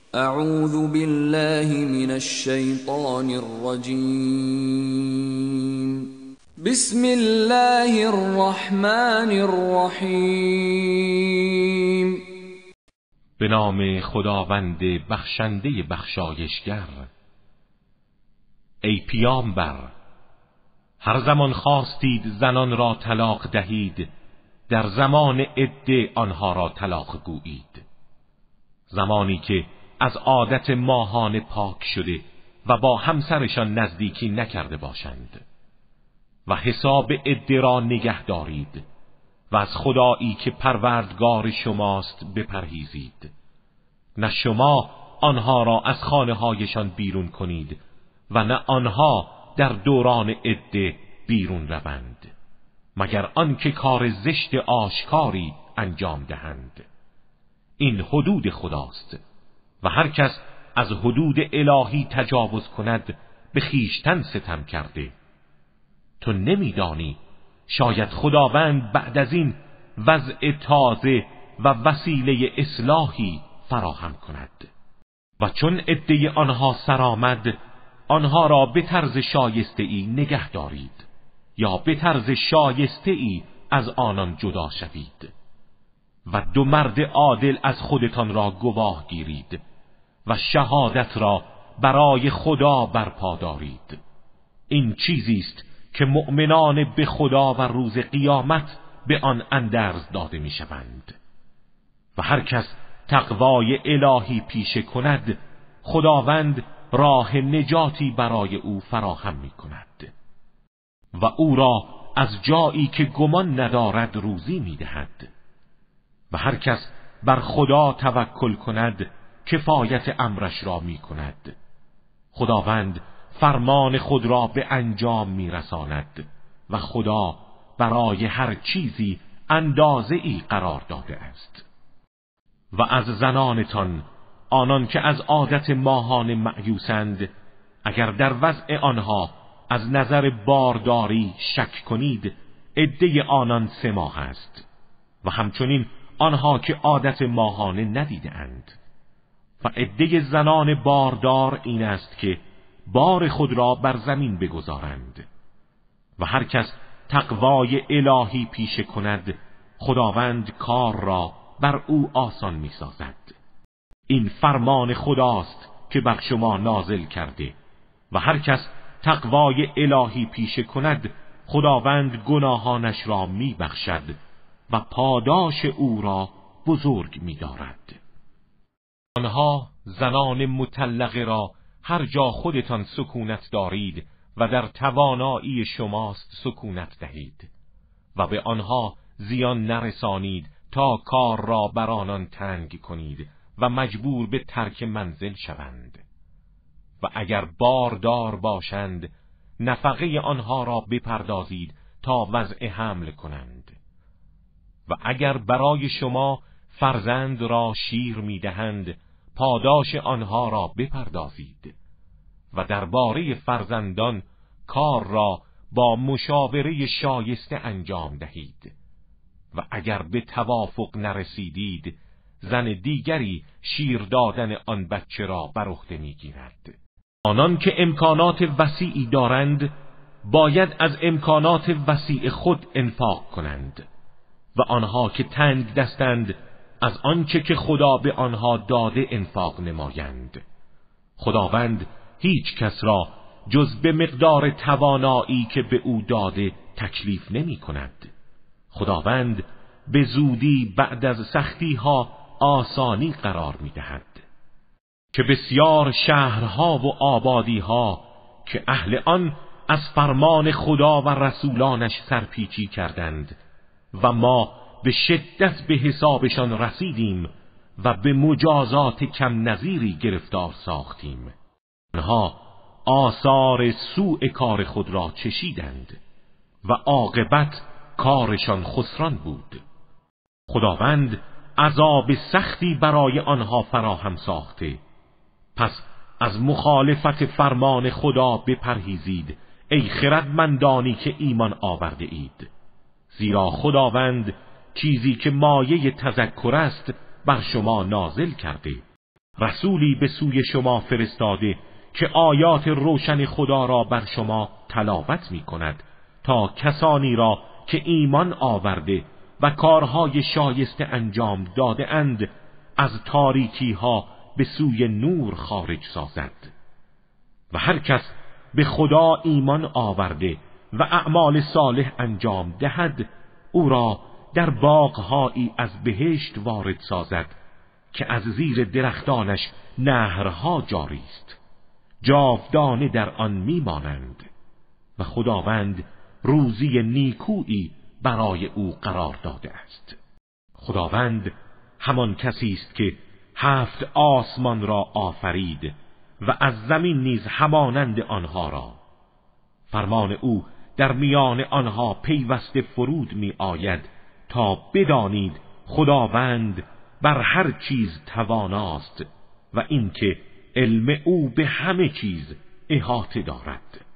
اعوذ بالله من الشیطان الرجیم. بسم الله الرحمن الرحیم. به نام خداوند بخشنده بخشایشگر. ای پیامبر، هر زمان خواستید زنان را طلاق دهید، در زمان عده آنها را طلاق گویید، زمانی که از عادت ماهانه پاک شده و با همسرشان نزدیکی نکرده باشند، و حساب عده را نگه دارید و از خدایی که پروردگار شماست بپرهیزید. نه شما آنها را از خانه هایشان بیرون کنید و نه آنها در دوران عده بیرون روند، مگر آنکه کار زشت آشکاری انجام دهند. این حدود خداست و هر کس از حدود الهی تجاوز کند به خویشتن ستم کرده. تو نمیدانی شاید خداوند بعد از این وضع تازه و وسیله اصلاحی فراهم کند. و چون عده آنها سرآمد، آنها را به طرز شایسته ای نگه دارید یا به طرز شایسته ای از آنان جدا شوید، و دو مرد عادل از خودتان را گواه گیرید و شهادت را برای خدا برپا دارید. این چیزی است که مؤمنان به خدا و روز قیامت به آن اندرز داده میشوند. و هر کس تقوای الهی پیشه کند، خداوند راه نجاتی برای او فراهم می کند و او را از جایی که گمان ندارد روزی می دهد. و هر کس بر خدا توکل کند کفایت امرش را می کند. خداوند فرمان خود را به انجام می رساند و خدا برای هر چیزی اندازه ای قرار داده است. و از زنانتان، آنان که از عادت ماهانه مأیوسند، اگر در وضع آنها از نظر بارداری شک کنید، عده آنان 3 ماه است. و همچنین آنها که عادت ماهانه ندیده اند. و عده زنان باردار این است که بار خود را بر زمین بگذارند. و هر کس تقوای الهی پیشه کند، خداوند کار را بر او آسان می سازد. این فرمان خداست که بر شما نازل کرده و هر کس تقوای الهی پیشه کند، خداوند گناهانش را می بخشد و پاداش او را بزرگ می دارد. آنها زنان مطلقه را هر جا خودتان سکونت دارید و در توانایی شماست سکونت دهید و به آنها زیان نرسانید تا کار را بر آنان تنگ کنید و مجبور به ترک منزل شوند. و اگر باردار باشند، نفقه آنها را بپردازید تا وضع حمل کنند. و اگر برای شما فرزند را شیر میدهند، پاداش آنها را بپردازید. و درباره فرزندان کار را با مشاوره شایسته انجام دهید. و اگر به توافق نرسیدید، زن دیگری شیر دادن آن بچه را بر عهده میگیرد. آنان که امکانات وسیعی دارند باید از امکانات وسیع خود انفاق کنند، و آنها که تنگ دستند از آنچه که خدا به آنها داده انفاق نمایند. خداوند هیچ کس را جز به مقدار توانایی که به او داده تکلیف نمی کند. خداوند به زودی بعد از سختی ها آسانی قرار می دهد. که بسیار شهرها و آبادی ها که اهل آن از فرمان خدا و رسولانش سرپیچی کردند و ما به شدت به حسابشان رسیدیم و به مجازات کم نظیری گرفتار ساختیم. آنها آثار سوء کار خود را چشیدند و عاقبت کارشان خسران بود. خداوند عذاب سختی برای آنها فراهم ساخته. پس از مخالفت فرمان خدا بپرهیزید ای خردمندانی که ایمان آورده اید، زیرا خداوند چیزی که مایه تذکر است بر شما نازل کرده رسولی به سوی شما فرستاده که آیات روشن خدا را بر شما تلاوت می کند تا کسانی را که ایمان آورده و کارهای شایسته انجام داده اند از تاریکی ها به سوی نور خارج سازد. و هر کس به خدا ایمان آورده و اعمال صالح انجام دهد او را در باغهایی از بهشت وارد سازد که از زیر درختانش نهرها جاری است، جاودانه در آن میمانند و خداوند روزی نیکویی برای او قرار داده است. خداوند همان کسی است که 7 آسمان را آفرید و از زمین نیز همانند آنها را. فرمان او در میان آنها پیوسته فرود می آید تا بدانید خداوند بر هر چیز تواناست و اینکه علم او به همه چیز احاطه دارد.